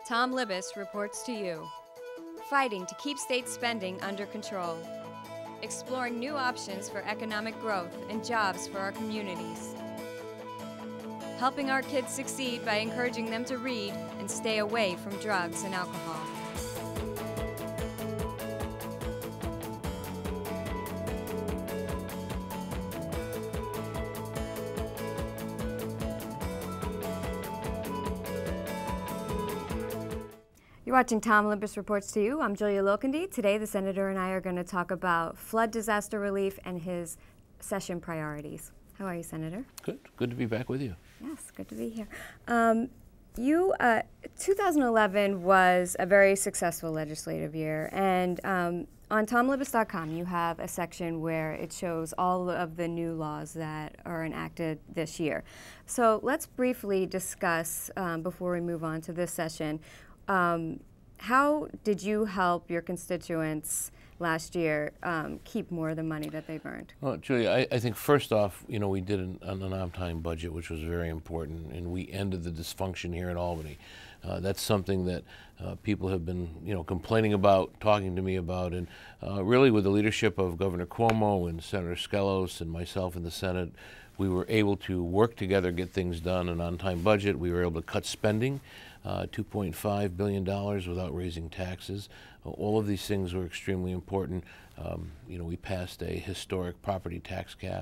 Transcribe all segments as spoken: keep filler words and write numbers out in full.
Tom Libous reports to you. Fighting to keep state spending under control. Exploring new options for economic growth and jobs for our communities. Helping our kids succeed by encouraging them to read and stay away from drugs and alcohol. You're watching Tom Libous Reports to You. I'm Julia Lokendy. Today, the Senator and I are going to talk about flood disaster relief and his session priorities. How are you, Senator? Good. Good to be back with you. Yes, good to be here. Um, you, uh, two thousand eleven was a very successful legislative year, and um, on tom libous dot com you have a section where it shows all of the new laws that are enacted this year. So let's briefly discuss, um, before we move on to this session, Um, how did you help your constituents last year um, keep more of the money that they've earned? Well, Julia, I, I think first off, you know, we did an, an on-time budget, which was very important, and we ended the dysfunction here in Albany. Uh, that's something that uh, people have been, you know, complaining about, talking to me about, and uh, really with the leadership of Governor Cuomo and Senator Skelos and myself in the Senate, we were able to work together, get things done, an on-time budget. We were able to cut spending. Uh, two point five billion dollars without raising taxes. Uh, all of these things were extremely important. Um, you know, we passed a historic property tax cap,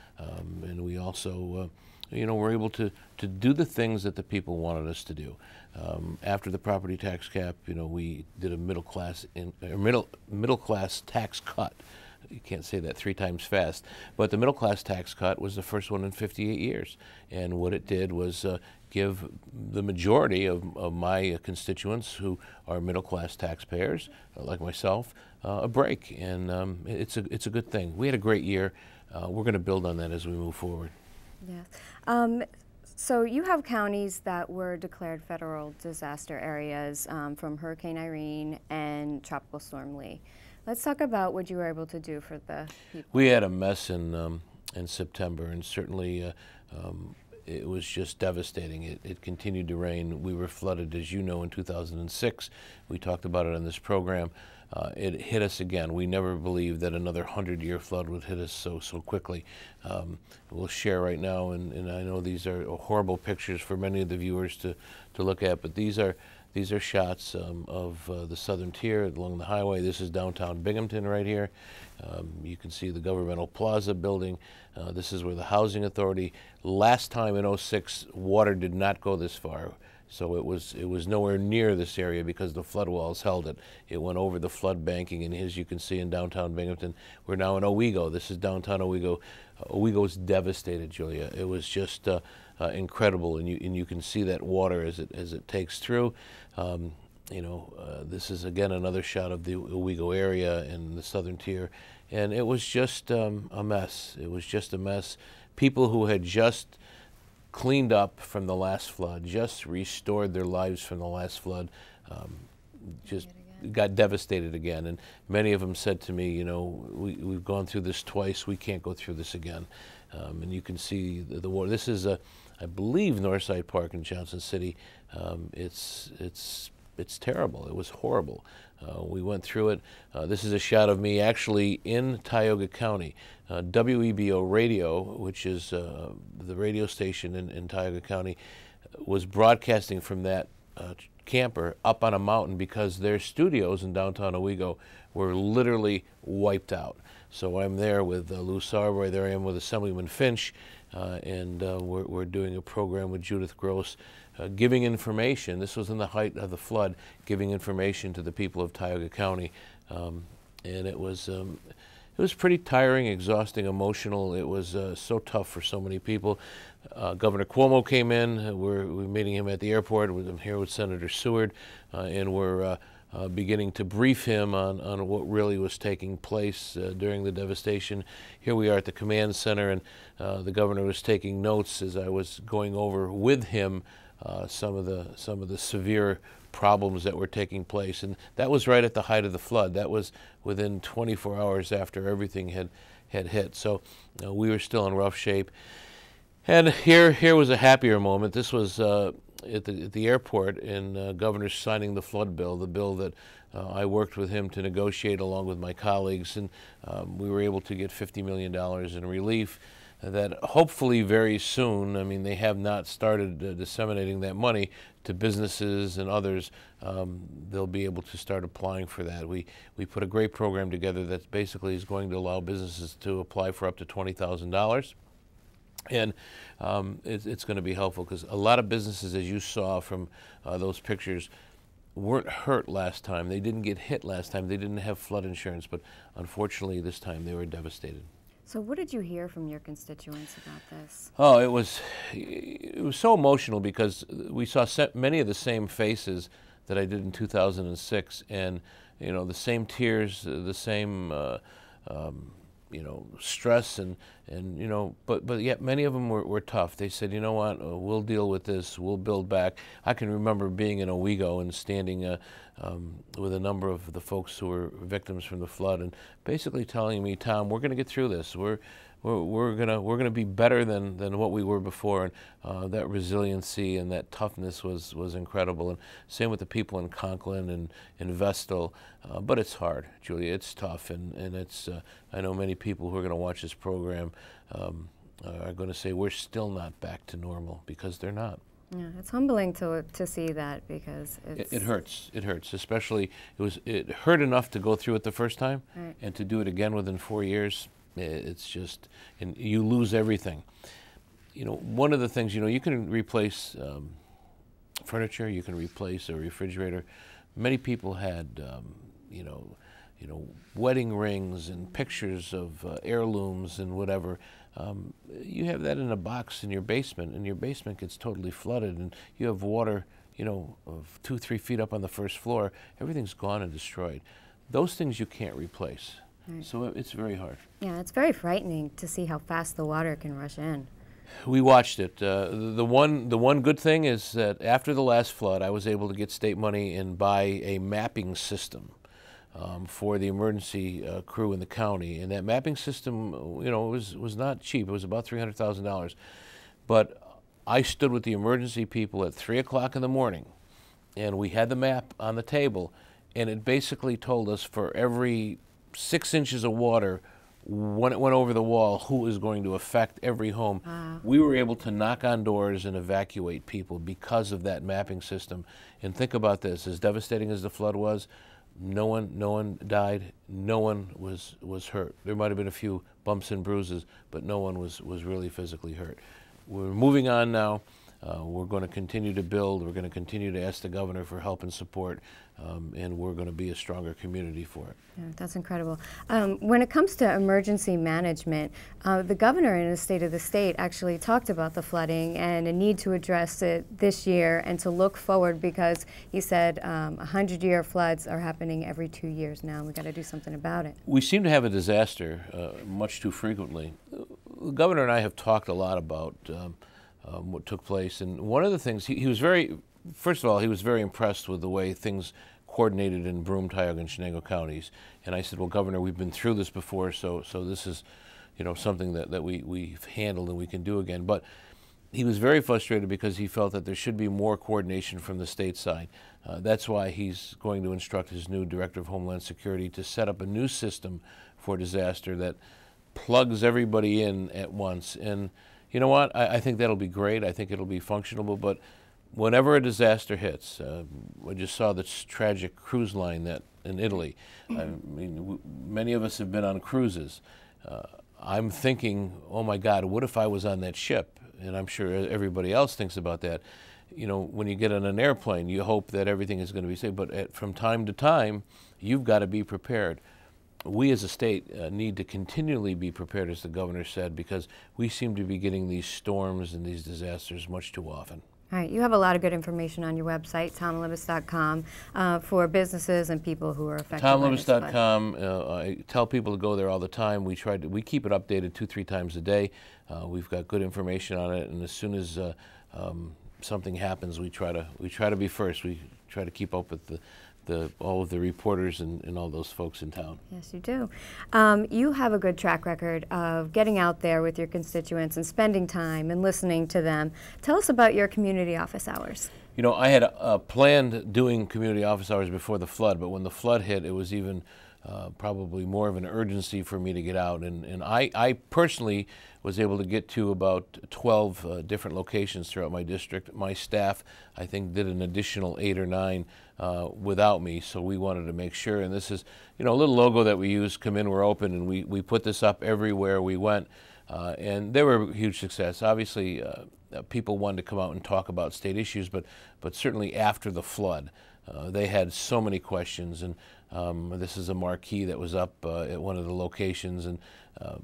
um, and we also, uh, you know, were able to, to do the things that the people wanted us to do. Um, after the property tax cap, you know, we did a middle class in, or middle middle class tax cut. You can't say that three times fast, but the middle class tax cut was the first one in fifty-eight years. And what it did was uh, give the majority of, of my constituents who are middle class taxpayers, uh, like myself, uh, a break. And um, it's, a, it's a good thing. We had a great year. Uh, we're going to build on that as we move forward. Yes. Um, so you have counties that were declared federal disaster areas um, from Hurricane Irene and Tropical Storm Lee. Let's talk about what you were able to do for the people. We had a mess in um, in September, and certainly uh, um, it was just devastating. It, it continued to rain. We were flooded, as you know, in two thousand six. We talked about it on this program. Uh, it hit us again. We never believed that another hundred-year flood would hit us so so quickly. Um, we'll share right now, and, and I know these are horrible pictures for many of the viewers to to look at, but these are. These are shots um, of uh, the southern tier along the highway. This is downtown Binghamton right here. Um, you can see the Governmental Plaza building. Uh, this is where the Housing Authority, last time in oh six, water did not go this far. So it was, it was nowhere near this area because the flood walls held it. It went over the flood banking, and as you can see in downtown Binghamton, we're now in Owego. This is downtown Owego. Uh, Owego's devastated, Julia. It was just uh, uh, incredible, and you, and you can see that water as it, as it takes through. Um, you know, uh, this is again another shot of the Owego area and the southern tier, and it was just um, a mess. It was just a mess. People who had just cleaned up from the last flood, just restored their lives from the last flood, um, just got devastated again. And many of them said to me, you know, we, we've gone through this twice, we can't go through this again. Um, and you can see the, the water. This is, a, I believe, Northside Park in Johnson City. Um, it's, it's, it's terrible. It was horrible. Uh, we went through it. Uh, this is a shot of me actually in Tioga County. Uh, W E B O Radio, which is uh, the radio station in, in Tioga County, was broadcasting from that uh, camper up on a mountain because their studios in downtown Owego were literally wiped out. So I'm there with uh, Lou Sarboy, there I am with Assemblyman Finch, uh, and uh, we're, we're doing a program with Judith Gross, uh, giving information. This was in the height of the flood, giving information to the people of Tioga County. Um, and it was, um, it was pretty tiring, exhausting, emotional. It was uh, so tough for so many people. Uh, Governor Cuomo came in. Uh, we're, we're meeting him at the airport. I'm here with Senator Seward, uh, and we're uh, uh, beginning to brief him on, on what really was taking place uh, during the devastation. Here we are at the command center, and uh, the governor was taking notes as I was going over with him uh, some of the some of the severe problems that were taking place. And that was right at the height of the flood. That was within twenty-four hours after everything had, had hit. So uh, we were still in rough shape. And here, here was a happier moment. This was uh, at, the, at the airport, and uh, Governor signing the flood bill, the bill that uh, I worked with him to negotiate along with my colleagues, and um, we were able to get fifty million dollars in relief that hopefully very soon, I mean, they have not started uh, disseminating that money to businesses and others. Um, they'll be able to start applying for that. We, we put a great program together that basically is going to allow businesses to apply for up to twenty thousand dollars. And um, it, it's going to be helpful because a lot of businesses, as you saw from uh, those pictures, weren't hurt last time. They didn't get hit last time. They didn't have flood insurance, but unfortunately this time they were devastated. So what did you hear from your constituents about this? Oh, it was, it was so emotional because we saw many of the same faces that I did in two thousand six, and you know, the same tears, the same uh, um, you know, stress, and and you know, but but yet many of them were, were tough. They said, you know what, uh, we'll deal with this. We'll build back. I can remember being in Owego and standing uh, um, with a number of the folks who were victims from the flood, and basically telling me, Tom, we're going to get through this. We're We're, we're gonna we're gonna be better than, than what we were before, and uh, that resiliency and that toughness was was incredible. And same with the people in Conklin and in Vestal. Uh, but it's hard, Julia. It's tough, and and it's. Uh, I know many people who are going to watch this program um, are going to say we're still not back to normal, because they're not. Yeah, it's humbling to to see that, because it's it, it hurts. It hurts, especially it was it hurt enough to go through it the first time, right. And to do it again within four years. It's just, and you lose everything. You know, one of the things, you know, you can replace um, furniture, you can replace a refrigerator. Many people had, um, you know, you know, wedding rings and pictures of uh, heirlooms and whatever. Um, you have that in a box in your basement, and your basement gets totally flooded, and you have water, you know, of two, three feet up on the first floor. Everything's gone and destroyed. Those things you can't replace. Right. So it's very hard. Yeah, it's very frightening to see how fast the water can rush in. We watched it. Uh, the, the one the one good thing is that after the last flood, I was able to get state money and buy a mapping system um, for the emergency uh, crew in the county. And that mapping system, you know, was was not cheap. It was about three hundred thousand dollars. But I stood with the emergency people at three o'clock in the morning, and we had the map on the table, and it basically told us for every six inches of water, when it went over the wall, who is going to affect every home. Wow. We were able to knock on doors and evacuate people because of that mapping system. And think about this, as devastating as the flood was, no one no one died, no one was was hurt. There might have been a few bumps and bruises, but no one was was really physically hurt. We're moving on now. Uh, we're going to continue to build. We're going to continue to ask the governor for help and support, um, and we're going to be a stronger community for it. Yeah, that's incredible. Um, when it comes to emergency management, uh, the governor in his State of the State actually talked about the flooding and a need to address it this year and to look forward, because he said um, hundred-year floods are happening every two years now. We've got to do something about it. We seem to have a disaster uh, much too frequently. The governor and I have talked a lot about um, Um, what took place, and one of the things, he, he was very, first of all, he was very impressed with the way things coordinated in Broome, Tioga, and Chenango counties. And I said, well, Governor, we've been through this before, so so this is, you know, something that, that we, we've handled and we can do again. But he was very frustrated because he felt that there should be more coordination from the state side. Uh, that's why he's going to instruct his new Director of Homeland Security to set up a new system for disaster that plugs everybody in at once. And you know what? I, I think that'll be great. I think it'll be functional. But whenever a disaster hits, uh, I just saw this tragic cruise line that in Italy. I mean, w many of us have been on cruises. Uh, I'm thinking, oh my God, what if I was on that ship? And I'm sure everybody else thinks about that. You know, when you get on an airplane, you hope that everything is going to be safe. But at, from time to time, you've got to be prepared. We as a state uh, need to continually be prepared, as the governor said, because we seem to be getting these storms and these disasters much too often. All right, you have a lot of good information on your website, tom libous dot com, uh, for businesses and people who are affected tom by libous dot com. Uh, I tell people to go there all the time. We try to, we keep it updated two, three times a day. Uh, we've got good information on it, and as soon as uh, um, something happens, we try to we try to be first. We try to keep up with the the, all of the reporters and, and all those folks in town. Yes, you do. Um, you have a good track record of getting out there with your constituents and spending time and listening to them. Tell us about your community office hours. You know, I had uh, planned doing community office hours before the flood, but when the flood hit, it was even uh, probably more of an urgency for me to get out. And, and I, I personally was able to get to about twelve uh, different locations throughout my district. My staff, I think, did an additional eight or nine uh, without me, so we wanted to make sure. And this is, you know, a little logo that we use, Come In, We're Open, and we, we put this up everywhere we went. Uh, and they were a huge success. Obviously, uh, people wanted to come out and talk about state issues, but, but certainly after the flood, uh, they had so many questions. And um, this is a marquee that was up uh, at one of the locations, and uh,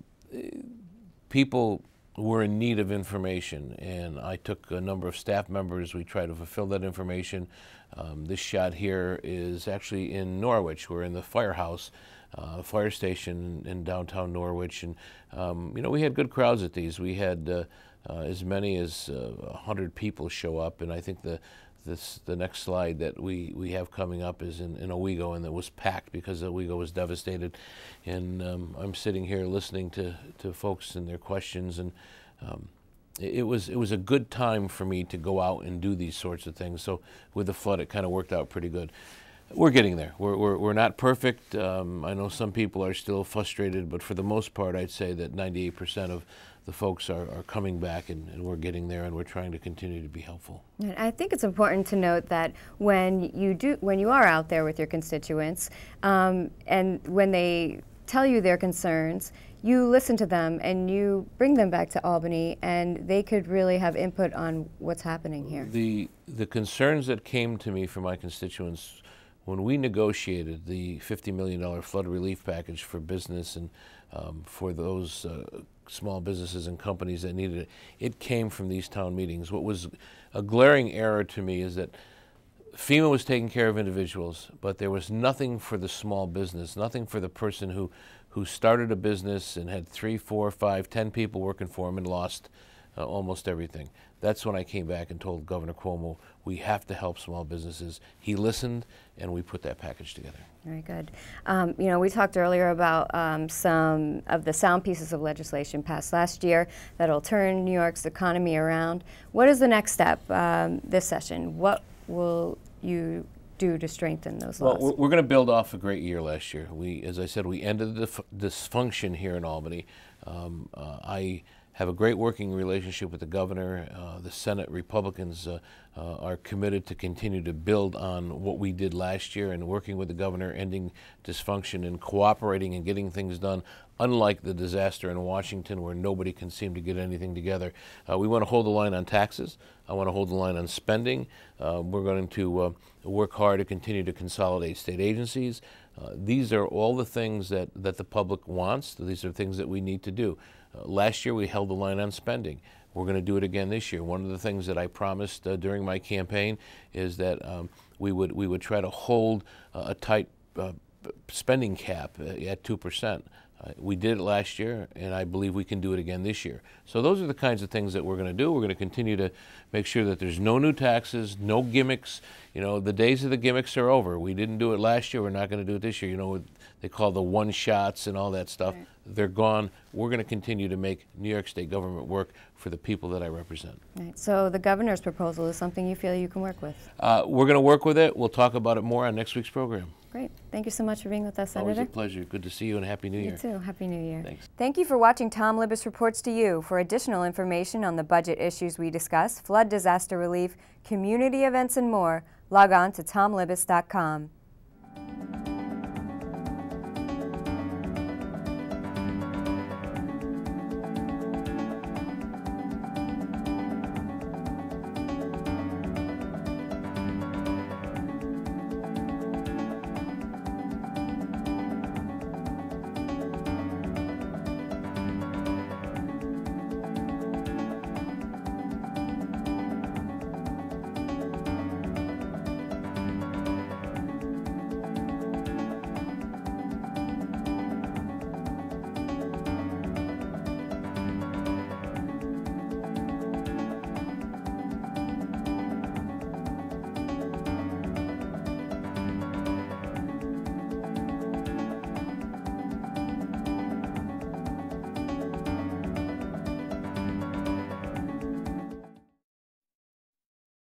people were in need of information, and I took a number of staff members. We tried to fulfill that information. Um, this shot here is actually in Norwich. We're in the firehouse, uh, fire station in downtown Norwich, and um, you know, we had good crowds at these. We had uh, uh, as many as uh, one hundred people show up, and I think the This, the next slide that we, we have coming up is in, in Owego, and it was packed because Owego was devastated. And um, I'm sitting here listening to, to folks and their questions, and um, it, it was it was a good time for me to go out and do these sorts of things. So with the flood, it kind of worked out pretty good. We're getting there. We're, we're, we're not perfect. Um, I know some people are still frustrated, but for the most part, I'd say that ninety-eight percent of the folks are, are coming back, and, and we're getting there, and we're trying to continue to be helpful. And I think it's important to note that when you do, when you are out there with your constituents, um, and when they tell you their concerns, you listen to them and you bring them back to Albany, and they could really have input on what's happening here. The the concerns that came to me from my constituents when we negotiated the fifty million dollar flood relief package for business and um, for those uh, small businesses and companies that needed it, it came from these town meetings. What was a glaring error to me is that FEMA was taking care of individuals, but there was nothing for the small business, nothing for the person who, who started a business and had three, four, five, ten people working for him and lost uh, almost everything. That's when I came back and told Governor Cuomo, we have to help small businesses. He listened, and we put that package together. Very good. Um, you know, we talked earlier about um, some of the sound pieces of legislation passed last year that'll turn New York's economy around. What is the next step um, this session? What will you do to strengthen those laws? Well, we're going to build off a great year last year. We, as I said, we ended the dysfunction here in Albany. Um, uh, I have a great working relationship with the governor. Uh, the Senate Republicans uh, uh, are committed to continue to build on what we did last year and working with the governor, ending dysfunction and cooperating and getting things done, unlike the disaster in Washington where nobody can seem to get anything together. Uh, we want to hold the line on taxes. I want to hold the line on spending. Uh, we're going to uh, work hard to continue to consolidate state agencies. Uh, these are all the things that, that the public wants. These are things that we need to do. Uh, last year we held the line on spending. We're going to do it again this year. One of the things that I promised uh, during my campaign is that um, we would we would try to hold uh, a tight uh, spending cap uh, at two percent. Uh, we did it last year, and I believe we can do it again this year. So those are the kinds of things that we're going to do. We're going to continue to make sure that there's no new taxes, no gimmicks. You know, the days of the gimmicks are over. We didn't do it last year. We're not going to do it this year. You know, they call the one shots and all that stuff. Right. They're gone. We're going to continue to make New York State government work for the people that I represent. Right. So the governor's proposal is something you feel you can work with? Uh, we're going to work with it. We'll talk about it more on next week's program. Great. Thank you so much for being with us, Senator. Always a pleasure. Good to see you, and Happy New Year. You too. Happy New Year. Thanks. Thank you for watching Tom Libous Reports to You. For additional information on the budget issues we discuss, flood disaster relief, community events, and more, log on to tom libous dot com.